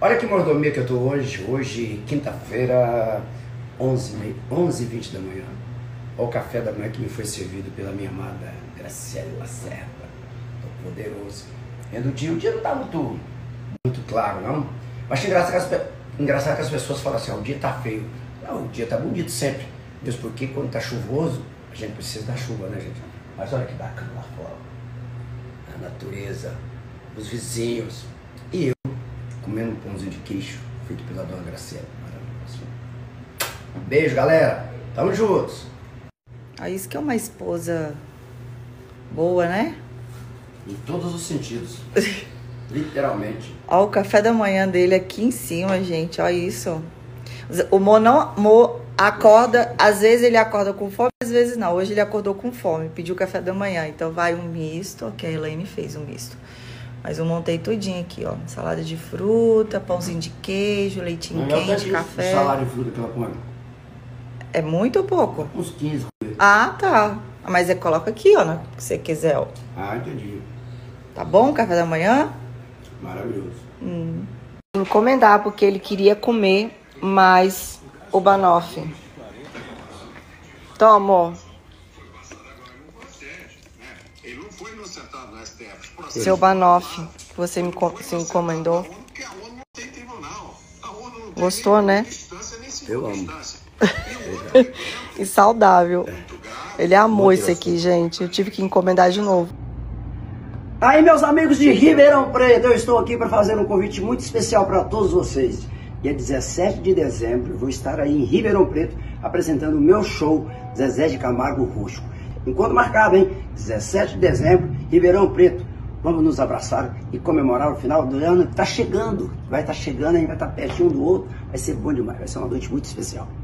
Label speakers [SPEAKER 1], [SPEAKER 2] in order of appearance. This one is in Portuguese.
[SPEAKER 1] Olha que mordomia que eu tô hoje. Hoje, quinta-feira, 11h20 da manhã. Olha o café da manhã que me foi servido pela minha amada Graciela Lacerda. Tô poderoso. O dia não tá muito claro, não. Mas achei engraçado que as pessoas falam assim, o dia tá feio. Não, o dia tá bonito sempre. Mesmo porque quando tá chuvoso, a gente precisa da chuva, né, gente? Mas olha que bacana lá fora. A natureza, os vizinhos. E eu comendo um pãozinho de queijo feito pela dona Graciela. Maravilhoso. Beijo, galera. Tamo juntos.
[SPEAKER 2] Isso que é uma esposa boa, né?
[SPEAKER 1] Em todos os sentidos. Literalmente.
[SPEAKER 2] Ó, o café da manhã dele aqui em cima, gente. Ó isso. O Mo acorda, às vezes ele acorda com fome, às vezes não. Hoje ele acordou com fome, pediu café da manhã. Então vai um misto, que a Elaine fez um misto. Mas eu montei tudinho aqui, ó. Salada de fruta, pãozinho de queijo, leitinho quente, café.
[SPEAKER 1] Salada de fruta que ela põe?
[SPEAKER 2] É muito ou pouco?
[SPEAKER 1] Uns 15.
[SPEAKER 2] Ah, tá. Mas coloca aqui, ó, né? Se você quiser, ó.
[SPEAKER 1] Ah, entendi.
[SPEAKER 2] Tá bom o café da manhã?
[SPEAKER 1] Maravilhoso.
[SPEAKER 2] Encomendar, porque ele queria comer mais o banoffee. Toma, amor. Seu banoffee, que você me encomendou. Gostou, né?
[SPEAKER 1] Eu amo.
[SPEAKER 2] E saudável. Ele amou isso aqui, gente. Eu tive que encomendar de novo.
[SPEAKER 1] Aí, meus amigos de Ribeirão Preto, eu estou aqui para fazer um convite muito especial para todos vocês. Dia 17 de dezembro, eu vou estar aí em Ribeirão Preto apresentando o meu show Zezé de Camargo Rústico. Enquanto marcado, hein? 17 de dezembro, Ribeirão Preto. Vamos nos abraçar e comemorar o final do ano que está chegando. Vai estar chegando, a gente vai estar pertinho um do outro. Vai ser bom demais, vai ser uma noite muito especial.